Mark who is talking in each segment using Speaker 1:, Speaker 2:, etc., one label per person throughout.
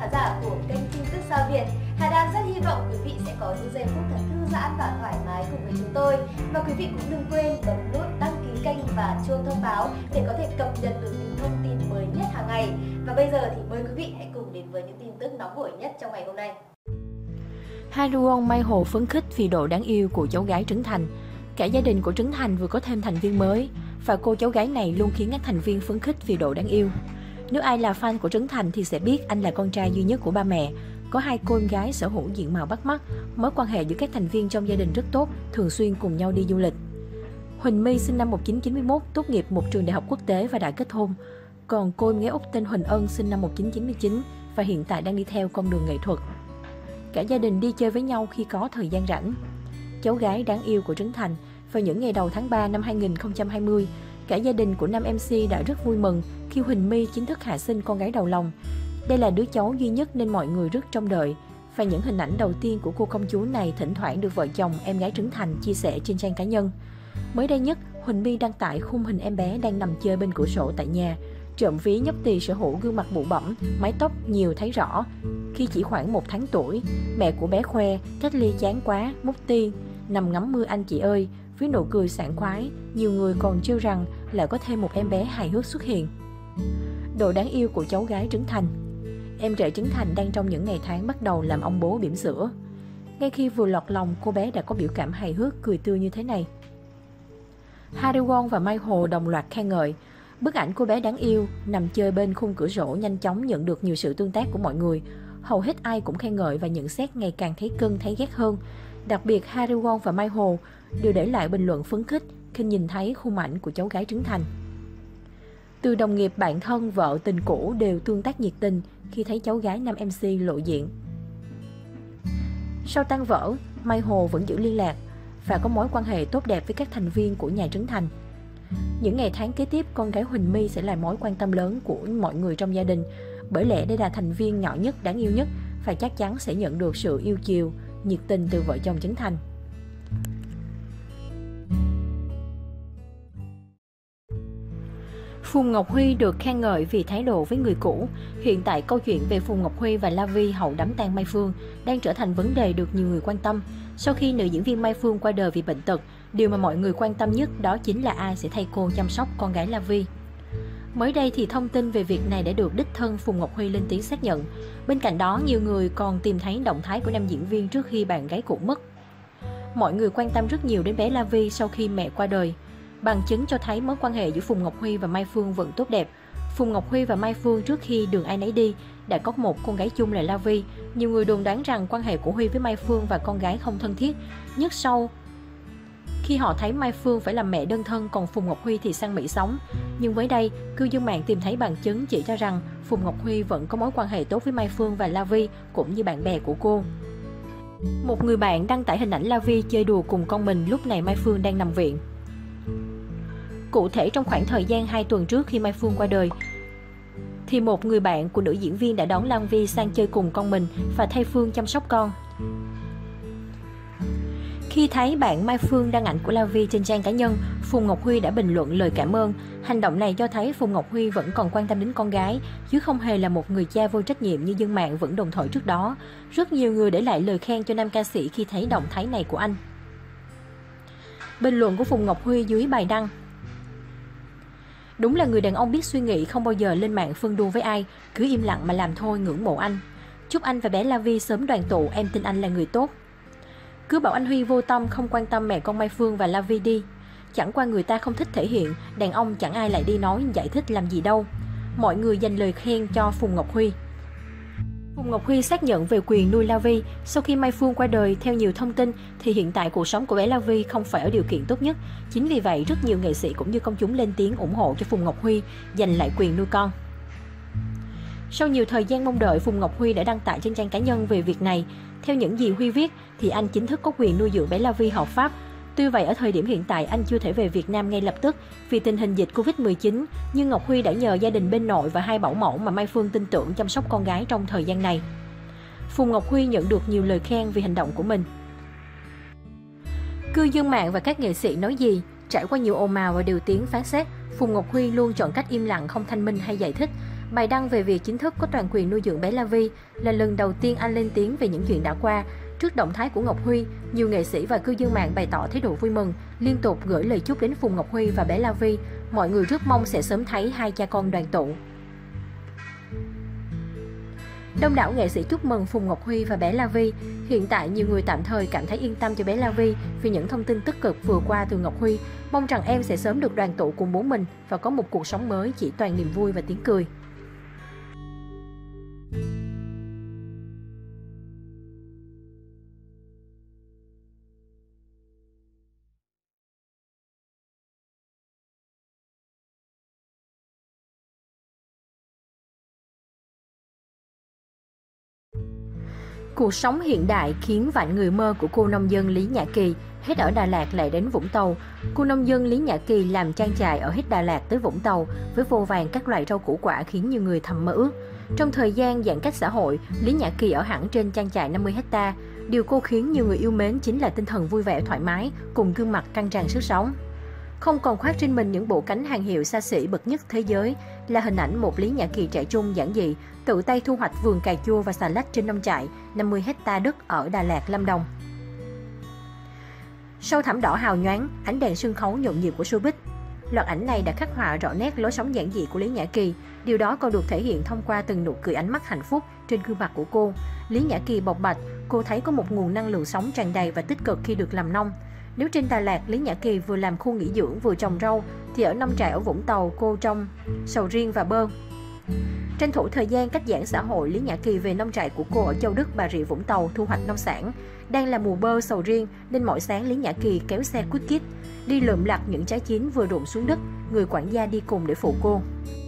Speaker 1: khán giả của kênh tin tức Sao Việt. Hà Đan rất hy vọng quý vị sẽ có những giây phút thật thư giãn và thoải mái cùng với chúng tôi. Và quý vị cũng đừng quên bấm nút đăng ký kênh và chuông thông báo để có thể cập nhật được những thông tin mới nhất hàng ngày. Và bây giờ thì mời quý vị hãy cùng đến với những tin tức nóng hổi nhất trong ngày hôm nay.
Speaker 2: Haruon Mai Hồ phấn khích vì độ đáng yêu của cháu gái Trấn Thành. Cả gia đình của Trấn Thành vừa có thêm thành viên mới và cô cháu gái này luôn khiến các thành viên phấn khích vì độ đáng yêu. Nếu ai là fan của Trấn Thành thì sẽ biết anh là con trai duy nhất của ba mẹ, có hai cô em gái sở hữu diện mạo bắt mắt, mối quan hệ giữa các thành viên trong gia đình rất tốt, thường xuyên cùng nhau đi du lịch. Huỳnh My sinh năm 1991, tốt nghiệp một trường đại học quốc tế và đã kết hôn. Còn cô em gái út tên Huỳnh Ân sinh năm 1999 và hiện tại đang đi theo con đường nghệ thuật. Cả gia đình đi chơi với nhau khi có thời gian rảnh. Cháu gái đáng yêu của Trấn Thành, vào những ngày đầu tháng 3 năm 2020, cả gia đình của nam MC đã rất vui mừng khi Huỳnh My chính thức hạ sinh con gái đầu lòng. Đây là đứa cháu duy nhất nên mọi người rất trông đợi. Và những hình ảnh đầu tiên của cô công chúa này thỉnh thoảng được vợ chồng em gái Trấn Thành chia sẻ trên trang cá nhân. Mới đây nhất, Huỳnh My đăng tải khung hình em bé đang nằm chơi bên cửa sổ tại nhà. Trộm ví nhóc tỳ sở hữu gương mặt bụ bẫm, mái tóc nhiều thấy rõ. Khi chỉ khoảng 1 tháng tuổi, mẹ của bé khoe, cách ly chán quá, mút ti, nằm ngắm mưa anh chị ơi, với nụ cười sảng khoái. Nhiều người còn trêu rằng lại có thêm một em bé hài hước xuất hiện. Độ đáng yêu của cháu gái Trấn Thành. Em rể Trấn Thành đang trong những ngày tháng bắt đầu làm ông bố bỉm sữa. Ngay khi vừa lọt lòng, cô bé đã có biểu cảm hài hước, cười tươi như thế này. Haruon và Mai Hồ đồng loạt khen ngợi. Bức ảnh cô bé đáng yêu nằm chơi bên khung cửa sổ nhanh chóng nhận được nhiều sự tương tác của mọi người. Hầu hết ai cũng khen ngợi và nhận xét ngày càng thấy cưng thấy ghét hơn. Đặc biệt Haruon và Mai Hồ đều để lại bình luận phấn khích khi nhìn thấy khung ảnh của cháu gái Trấn Thành. Từ đồng nghiệp, bạn thân, vợ, tình cũ đều tương tác nhiệt tình khi thấy cháu gái nam MC lộ diện. Sau tan vỡ, Mai Hồ vẫn giữ liên lạc và có mối quan hệ tốt đẹp với các thành viên của nhà Trấn Thành. Những ngày tháng kế tiếp, con gái Huỳnh My sẽ là mối quan tâm lớn của mọi người trong gia đình, bởi lẽ đây là thành viên nhỏ nhất, đáng yêu nhất và chắc chắn sẽ nhận được sự yêu chiều, nhiệt tình từ vợ chồng Trấn Thành. Phùng Ngọc Huy được khen ngợi vì thái độ với người cũ. Hiện tại câu chuyện về Phùng Ngọc Huy và La Vi hậu đám tang Mai Phương đang trở thành vấn đề được nhiều người quan tâm. Sau khi nữ diễn viên Mai Phương qua đời vì bệnh tật, điều mà mọi người quan tâm nhất đó chính là ai sẽ thay cô chăm sóc con gái La Vi. Mới đây thì thông tin về việc này đã được đích thân Phùng Ngọc Huy lên tiếng xác nhận. Bên cạnh đó, nhiều người còn tìm thấy động thái của nam diễn viên trước khi bạn gái cũ mất. Mọi người quan tâm rất nhiều đến bé La Vi sau khi mẹ qua đời. Bằng chứng cho thấy mối quan hệ giữa Phùng Ngọc Huy và Mai Phương vẫn tốt đẹp. Phùng Ngọc Huy và Mai Phương trước khi đường ai nấy đi đã có một con gái chung là La Vi. Nhiều người đồn đoán rằng quan hệ của Huy với Mai Phương và con gái không thân thiết, nhất sau khi họ thấy Mai Phương phải làm mẹ đơn thân, còn Phùng Ngọc Huy thì sang Mỹ sống. Nhưng mới đây, cư dân mạng tìm thấy bằng chứng chỉ cho rằng Phùng Ngọc Huy vẫn có mối quan hệ tốt với Mai Phương và La Vi cũng như bạn bè của cô. Một người bạn đăng tải hình ảnh La Vi chơi đùa cùng con mình lúc này Mai Phương đang nằm viện. Cụ thể, trong khoảng thời gian 2 tuần trước khi Mai Phương qua đời, thì một người bạn của nữ diễn viên đã đón La Vi sang chơi cùng con mình và thay Phương chăm sóc con. Khi thấy bạn Mai Phương đăng ảnh của La Vi trên trang cá nhân, Phùng Ngọc Huy đã bình luận lời cảm ơn. Hành động này cho thấy Phùng Ngọc Huy vẫn còn quan tâm đến con gái, chứ không hề là một người cha vô trách nhiệm như dân mạng vẫn đồn thổi trước đó. Rất nhiều người để lại lời khen cho nam ca sĩ khi thấy động thái này của anh. Bình luận của Phùng Ngọc Huy dưới bài đăng. Đúng là người đàn ông biết suy nghĩ, không bao giờ lên mạng phân đua với ai, cứ im lặng mà làm thôi, ngưỡng mộ anh. Chúc anh và bé La Vi sớm đoàn tụ, em tin anh là người tốt. Cứ bảo anh Huy vô tâm, không quan tâm mẹ con Mai Phương và La Vi đi. Chẳng qua người ta không thích thể hiện, đàn ông chẳng ai lại đi nói giải thích làm gì đâu. Mọi người dành lời khen cho Phùng Ngọc Huy. Phùng Ngọc Huy xác nhận về quyền nuôi La Vi. Sau khi Mai Phương qua đời, theo nhiều thông tin thì hiện tại cuộc sống của bé La Vi không phải ở điều kiện tốt nhất. Chính vì vậy, rất nhiều nghệ sĩ cũng như công chúng lên tiếng ủng hộ cho Phùng Ngọc Huy giành lại quyền nuôi con. Sau nhiều thời gian mong đợi, Phùng Ngọc Huy đã đăng tải trên trang cá nhân về việc này. Theo những gì Huy viết thì anh chính thức có quyền nuôi dưỡng bé La Vi hợp pháp. Tuy vậy, ở thời điểm hiện tại anh chưa thể về Việt Nam ngay lập tức vì tình hình dịch Covid-19, nhưng Ngọc Huy đã nhờ gia đình bên nội và 2 bảo mẫu mà Mai Phương tin tưởng chăm sóc con gái trong thời gian này. Phùng Ngọc Huy nhận được nhiều lời khen vì hành động của mình. Cư dân mạng và các nghệ sĩ nói gì? Trải qua nhiều ồn ào và điều tiếng phán xét, Phùng Ngọc Huy luôn chọn cách im lặng, không thanh minh hay giải thích. Bài đăng về việc chính thức có toàn quyền nuôi dưỡng bé La Vi là lần đầu tiên anh lên tiếng về những chuyện đã qua. Trước động thái của Ngọc Huy, nhiều nghệ sĩ và cư dân mạng bày tỏ thái độ vui mừng, liên tục gửi lời chúc đến Phùng Ngọc Huy và bé La Vi. Mọi người rất mong sẽ sớm thấy hai cha con đoàn tụ. Đông đảo nghệ sĩ chúc mừng Phùng Ngọc Huy và bé La Vi. Hiện tại, nhiều người tạm thời cảm thấy yên tâm cho bé La Vi vì những thông tin tích cực vừa qua từ Ngọc Huy. Mong rằng em sẽ sớm được đoàn tụ cùng bố mình và có một cuộc sống mới chỉ toàn niềm vui và tiếng cười. Cuộc sống hiện đại khiến vạn người mơ của cô nông dân Lý Nhã Kỳ hết ở Đà Lạt lại đến Vũng Tàu. Cô nông dân Lý Nhã Kỳ làm trang trại ở hết Đà Lạt tới Vũng Tàu với vô vàn các loại rau củ quả khiến nhiều người thầm mơ ước. Trong thời gian giãn cách xã hội, Lý Nhã Kỳ ở hẳn trên trang trại 50 ha. Điều cô khiến nhiều người yêu mến chính là tinh thần vui vẻ thoải mái cùng gương mặt căng tràn sức sống. Không còn khoác trên mình những bộ cánh hàng hiệu xa xỉ bậc nhất thế giới là hình ảnh một Lý Nhã Kỳ trẻ trung giản dị, tự tay thu hoạch vườn cà chua và xà lách trên nông trại 50 ha đất ở Đà Lạt, Lâm Đồng. Sau thảm đỏ hào nhoáng, ánh đèn sân khấu nhộn nhịp của showbiz. Loạt ảnh này đã khắc họa rõ nét lối sống giản dị của Lý Nhã Kỳ. Điều đó còn được thể hiện thông qua từng nụ cười ánh mắt hạnh phúc trên gương mặt của cô. Lý Nhã Kỳ bộc bạch, cô thấy có một nguồn năng lượng sống tràn đầy và tích cực khi được làm nông. Nếu trên Đà Lạt, Lý Nhã Kỳ vừa làm khu nghỉ dưỡng vừa trồng rau, thì ở nông trại ở Vũng Tàu cô trồng sầu riêng và bơ. Tranh thủ thời gian cắt giãn xã hội, Lý Nhã Kỳ về nông trại của cô ở Châu Đức, Bà Rịa, Vũng Tàu thu hoạch nông sản. Đang là mùa bơ sầu riêng nên mỗi sáng Lý Nhã Kỳ kéo xe quýt kít đi lượm lặt những trái chín vừa rụng xuống đất, người quản gia đi cùng để phụ cô.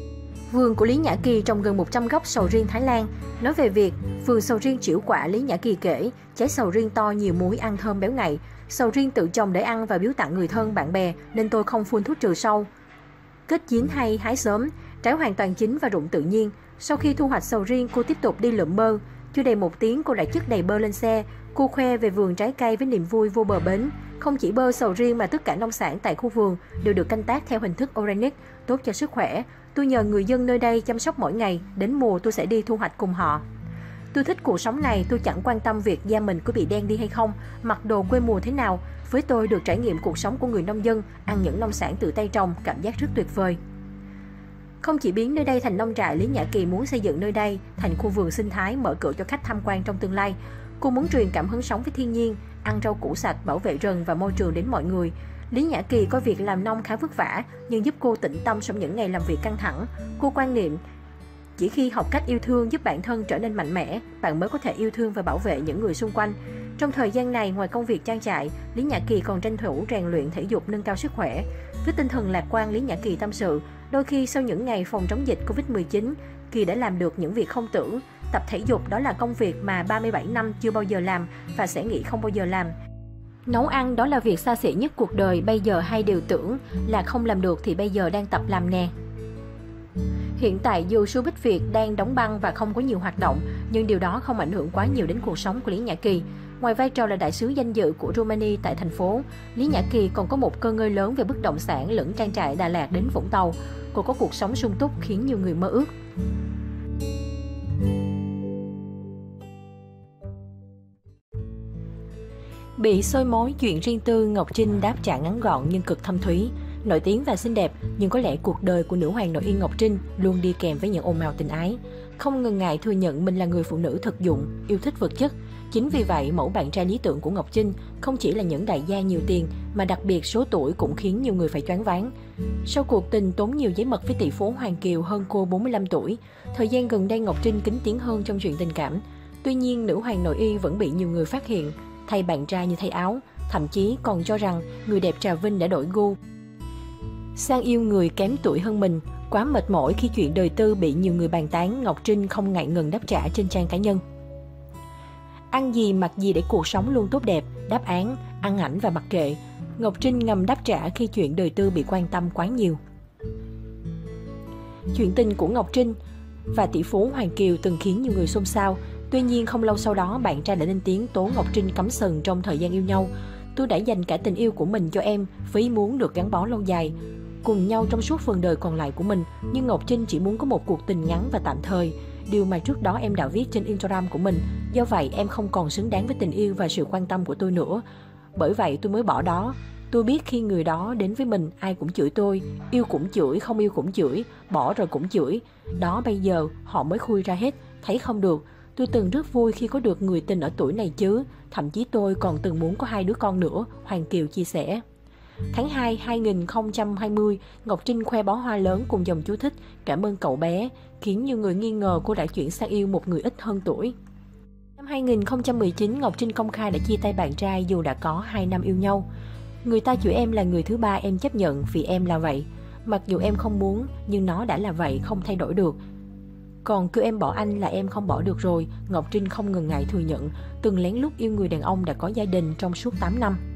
Speaker 2: Vườn của Lý Nhã Kỳ trồng gần 100 gốc sầu riêng Thái Lan. Nói về việc vườn sầu riêng trĩu quả, Lý Nhã Kỳ kể, trái sầu riêng to nhiều múi, ăn thơm béo ngậy. Sầu riêng tự trồng để ăn và biếu tặng người thân bạn bè nên tôi không phun thuốc trừ sâu. Kết chín hay hái sớm, trái hoàn toàn chín và rụng tự nhiên. Sau khi thu hoạch sầu riêng, cô tiếp tục đi lượm bơ. Chưa đầy 1 tiếng, cô đã chất đầy bơ lên xe. Cô khoe về vườn trái cây với niềm vui vô bờ bến. Không chỉ bơ sầu riêng mà tất cả nông sản tại khu vườn đều được canh tác theo hình thức organic, tốt cho sức khỏe. Tôi nhờ người dân nơi đây chăm sóc mỗi ngày, đến mùa tôi sẽ đi thu hoạch cùng họ. Tôi thích cuộc sống này, tôi chẳng quan tâm việc da mình có bị đen đi hay không, mặc đồ quê mùa thế nào. Với tôi, được trải nghiệm cuộc sống của người nông dân, ăn những nông sản tự tay trồng, cảm giác rất tuyệt vời. Không chỉ biến nơi đây thành nông trại, Lý Nhã Kỳ muốn xây dựng nơi đây thành khu vườn sinh thái, mở cửa cho khách tham quan trong tương lai. Cô muốn truyền cảm hứng sống với thiên nhiên, ăn rau củ sạch, bảo vệ rừng và môi trường đến mọi người. Lý Nhã Kỳ coi việc làm nông khá vất vả, nhưng giúp cô tĩnh tâm trong những ngày làm việc căng thẳng. Cô quan niệm, chỉ khi học cách yêu thương giúp bản thân trở nên mạnh mẽ, bạn mới có thể yêu thương và bảo vệ những người xung quanh. Trong thời gian này, ngoài công việc trang trại, Lý Nhã Kỳ còn tranh thủ rèn luyện thể dục nâng cao sức khỏe. Với tinh thần lạc quan, Lý Nhã Kỳ tâm sự, đôi khi sau những ngày phòng chống dịch Covid-19, Kỳ đã làm được những việc không tưởng. Tập thể dục đó là công việc mà 37 năm chưa bao giờ làm và sẽ nghĩ không bao giờ làm. Nấu ăn đó là việc xa xỉ nhất cuộc đời, bây giờ hay đều tưởng là không làm được thì bây giờ đang tập làm nè. Hiện tại dù showbiz Việt đang đóng băng và không có nhiều hoạt động, nhưng điều đó không ảnh hưởng quá nhiều đến cuộc sống của Lý Nhã Kỳ. Ngoài vai trò là đại sứ danh dự của Romania tại thành phố, Lý Nhã Kỳ còn có một cơ ngơi lớn về bất động sản lẫn trang trại Đà Lạt đến Vũng Tàu. Cô có cuộc sống sung túc khiến nhiều người mơ ước. Bị soi mói chuyện riêng tư, Ngọc Trinh đáp trả ngắn gọn nhưng cực thâm thúy. Nổi tiếng và xinh đẹp, nhưng có lẽ cuộc đời của nữ hoàng nội yên Ngọc Trinh luôn đi kèm với những ồn ào tình ái. Không ngần ngại thừa nhận mình là người phụ nữ thực dụng, yêu thích vật chất. Chính vì vậy, mẫu bạn trai lý tưởng của Ngọc Trinh không chỉ là những đại gia nhiều tiền, mà đặc biệt số tuổi cũng khiến nhiều người phải choáng váng. Sau cuộc tình tốn nhiều giấy mật với tỷ phú Hoàng Kiều hơn cô 45 tuổi, thời gian gần đây Ngọc Trinh kín tiếng hơn trong chuyện tình cảm. Tuy nhiên, nữ hoàng nội y vẫn bị nhiều người phát hiện thay bạn trai như thay áo, thậm chí còn cho rằng người đẹp Trà Vinh đã đổi gu sang yêu người kém tuổi hơn mình. Quá mệt mỏi khi chuyện đời tư bị nhiều người bàn tán, Ngọc Trinh không ngại ngần đáp trả trên trang cá nhân. Ăn gì mặc gì để cuộc sống luôn tốt đẹp, đáp án, ăn ảnh và mặc kệ. Ngọc Trinh ngầm đáp trả khi chuyện đời tư bị quan tâm quá nhiều. Chuyện tình của Ngọc Trinh và tỷ phú Hoàng Kiều từng khiến nhiều người xôn xao. Tuy nhiên không lâu sau đó, bạn trai đã lên tiếng tố Ngọc Trinh cắm sừng trong thời gian yêu nhau. Tôi đã dành cả tình yêu của mình cho em với ý muốn được gắn bó lâu dài. cùng nhau trong suốt phần đời còn lại của mình, nhưng Ngọc Trinh chỉ muốn có một cuộc tình ngắn và tạm thời, điều mà trước đó em đã viết trên Instagram của mình. Do vậy em không còn xứng đáng với tình yêu và sự quan tâm của tôi nữa. Bởi vậy tôi mới bỏ đó. Tôi biết khi người đó đến với mình, ai cũng chửi tôi, yêu cũng chửi, không yêu cũng chửi, bỏ rồi cũng chửi. Đó bây giờ họ mới khui ra hết, thấy không được. Tôi từng rất vui khi có được người tình ở tuổi này chứ, thậm chí tôi còn từng muốn có 2 đứa con nữa, Hoàng Kiều chia sẻ. Tháng 2 2020, Ngọc Trinh khoe bó hoa lớn cùng dòng chú thích "Cảm ơn cậu bé", khiến nhiều người nghi ngờ cô đã chuyển sang yêu một người ít hơn tuổi. Năm 2019, Ngọc Trinh công khai đã chia tay bạn trai dù đã có 2 năm yêu nhau. Người ta chửi em là người thứ ba, em chấp nhận vì em là vậy. Mặc dù em không muốn, nhưng nó đã là vậy, không thay đổi được. Còn kêu em bỏ anh là em không bỏ được rồi, Ngọc Trinh không ngần ngại thừa nhận từng lén lút yêu người đàn ông đã có gia đình trong suốt 8 năm.